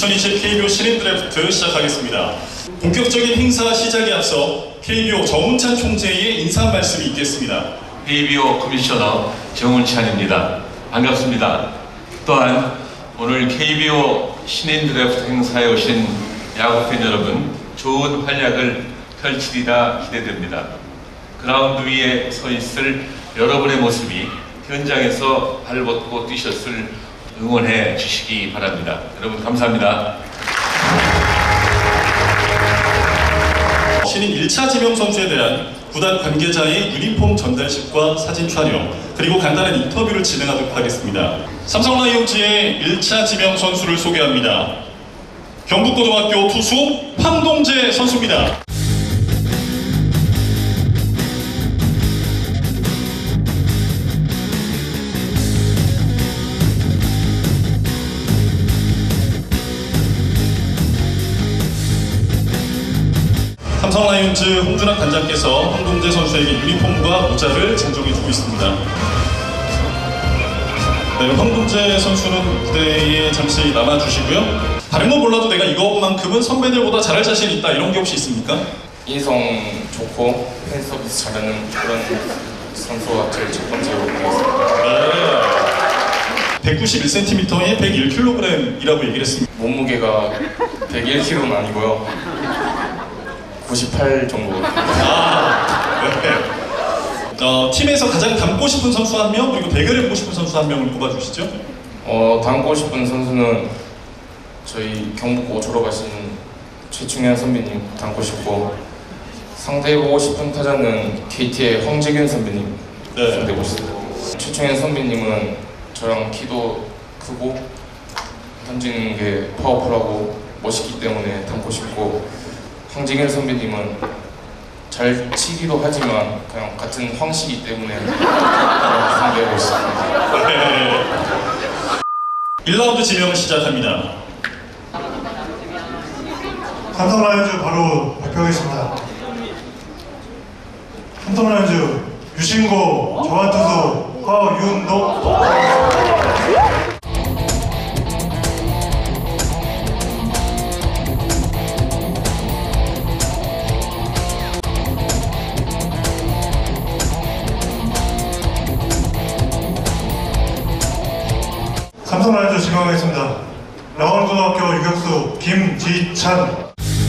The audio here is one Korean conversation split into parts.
2020 KBO 신인 드래프트 시작하겠습니다. 본격적인 행사 시작에 앞서 KBO 정운찬 총재의 인사 말씀이 있겠습니다. KBO 커미셔너 정운찬입니다. 반갑습니다. 또한 오늘 KBO 신인 드래프트 행사에 오신 야구팬 여러분, 좋은 활약을 펼치리라 기대됩니다. 그라운드 위에 서 있을 여러분의 모습이 현장에서 발벗고 뛰셨을 응원해 주시기 바랍니다. 여러분 감사합니다. 신인 1차 지명 선수에 대한 구단 관계자의 유니폼 전달식과 사진 촬영, 그리고 간단한 인터뷰를 진행하도록 하겠습니다. 삼성 라이온즈의 1차 지명 선수를 소개합니다. 경북고등학교 투수 황동재 선수입니다. 삼성 라이온즈 홍준학 단장께서 황동재 선수에게 유니폼과 모자를 증정해주고 있습니다. 네, 황동재 선수는 무대에 잠시 남아주시고요. 다른 건 몰라도 내가 이것만큼은 선배들보다 잘할 자신 있다, 이런 게 혹시 있습니까? 인성 좋고 팬 서비스 잘하는 그런 선수가 제일 첫 번째로 보겠습니다. 네. 191cm에 101kg이라고 얘기를 했습니다. 몸무게가 101kg는 아니고요. 98 정도. 네. 팀에서 가장 닮고 싶은 선수 한 명, 그리고 대결해보고 싶은 선수 한 명을 꼽아주시죠. 닮고 싶은 선수는 저희 경북고 졸업하신 최충현 선배님 닮고 싶고, 상대해보고 싶은 타자는 KT의 황재균 선배님 상대해보고 싶습니다. 최충현 선배님은 저랑 키도 크고 던지는 게 파워풀하고 멋있기 때문에 닮고 싶고, 황재균 선배님은 잘 치기도 하지만 그냥 같은 황씨이기 때문에 상대하고 있습니다. 네. 1라운드 지명을 시작합니다. 삼성 라이온즈 바로 발표하겠습니다. 삼성 라이온즈 유신고 정한투수 허윤도. 삼성 라이온즈 지명하겠습니다. 라원고등학교 유격수 김지찬.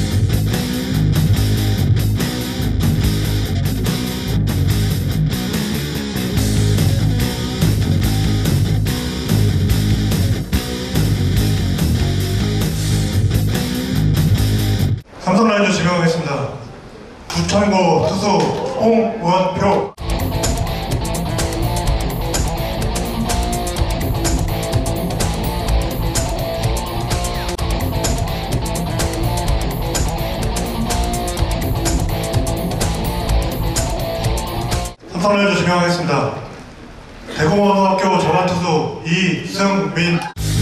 삼성 라이온즈 지명하겠습니다. 부천고 투수 홍원표. 삼성 라이온즈 지명하겠습니다. 대공고등학교 전환투수 이승민.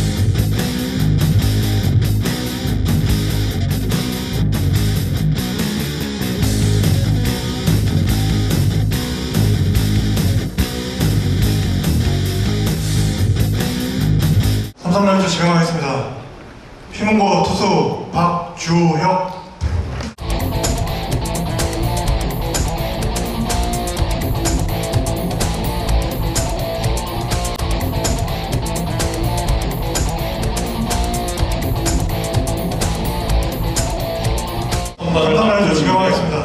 삼성 라이온즈 지명하겠습니다. 휘문고 투수 박주혁. 삼성 라이온즈 지명하겠습니다.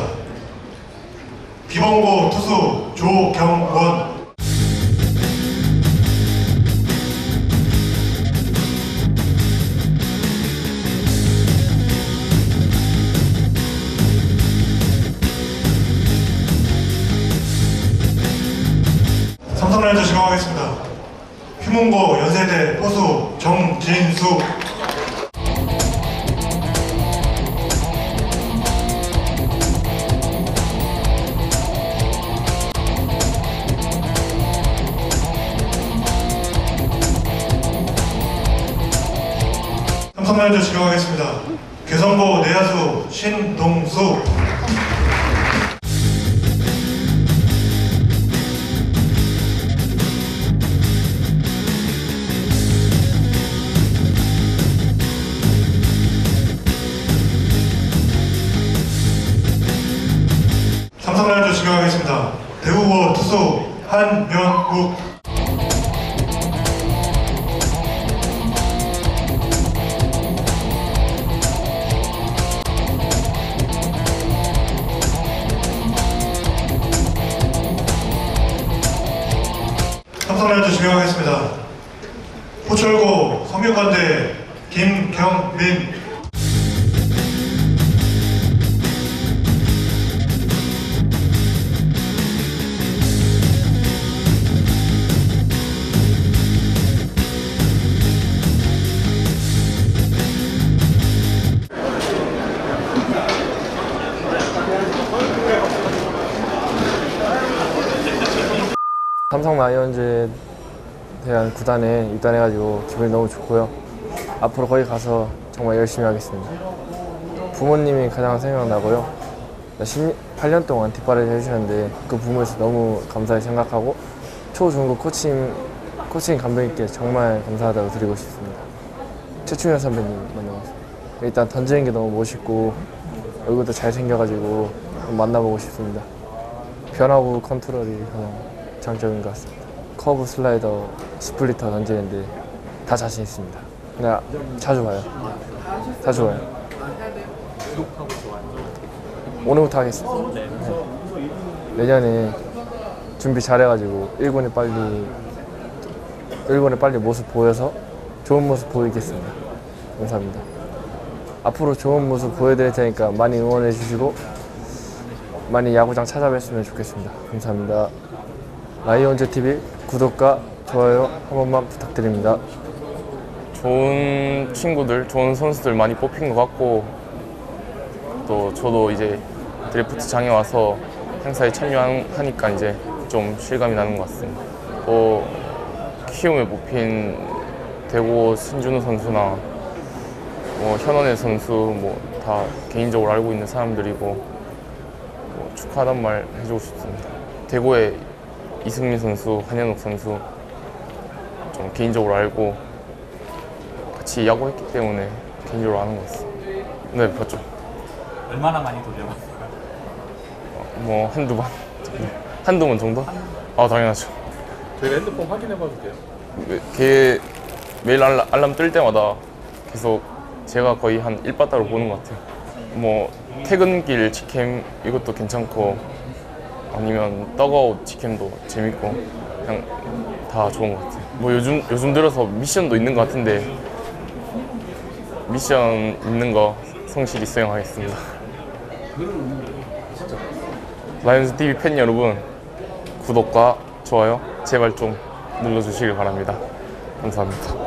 비번고 투수 조경원. 삼성 라이온즈 지명하겠습니다. 휘문고 연세대 포수 정진수. 삼성 라이온즈 지명하겠습니다. 개성고 내야수 신동수. 국. 삼성 라이온즈 지명하겠습니다. 호철고 성균관대 김경민. 삼성 라이온즈에 대한 구단에 입단해가지고 기분이 너무 좋고요. 앞으로 거기 가서 정말 열심히 하겠습니다. 부모님이 가장 생각나고요. 18년 동안 뒷바라지 해주셨는데 그 부모에서 너무 감사히 생각하고 초중고 코칭 감독님께 정말 감사하다고 드리고 싶습니다. 최충현 선배님 만나봤습니다. 일단 던지는 게 너무 멋있고 얼굴도 잘생겨가지고 만나보고 싶습니다. 변화구 컨트롤이 가장 장점인 것 같습니다. 커브, 슬라이더, 스플리터 던지는데 다 자신 있습니다. 그냥 자주 와요. 자주 와요. 오늘부터 하겠습니다. 네. 내년에 준비 잘해가지고 1군에 빨리 모습 보여서 좋은 모습 보이겠습니다. 감사합니다. 앞으로 좋은 모습 보여드릴 테니까 많이 응원해 주시고 많이 야구장 찾아뵀으면 좋겠습니다. 감사합니다. 라이온즈 TV 구독과 좋아요 한 번만 부탁드립니다. 좋은 친구들, 좋은 선수들 많이 뽑힌 것 같고 또 저도 이제 드래프트장에 와서 행사에 참여하니까 이제 좀 실감이 나는 것 같습니다. 또 키움에 뽑힌 대구 신준우 선수나 현원의 선수 다 개인적으로 알고 있는 사람들이고 축하하단 말 해주고 싶습니다. 대구의 이승민 선수, 한현욱 선수 좀 개인적으로 알고 같이 야구했기 때문에 개인적으로 아는 것 같습니다. 네, 봤죠. 얼마나 많이 돌려봤어요? 한두 번? 한두 번 정도? 아, 당연하죠. 저희가 핸드폰 확인해봐도 돼요? 걔 매일 알람 뜰 때마다 계속 제가 거의 한 1바따로 보는 것 같아요. 퇴근길 직캠 이것도 괜찮고 아니면 떡아웃 직캠도 재밌고 그냥 다 좋은 것 같아요. 요즘 들어서 미션도 있는 것 같은데 미션 있는 거 성실히 수행하겠습니다. 라이온즈 TV 팬 여러분, 구독과 좋아요 제발 좀 눌러주시길 바랍니다. 감사합니다.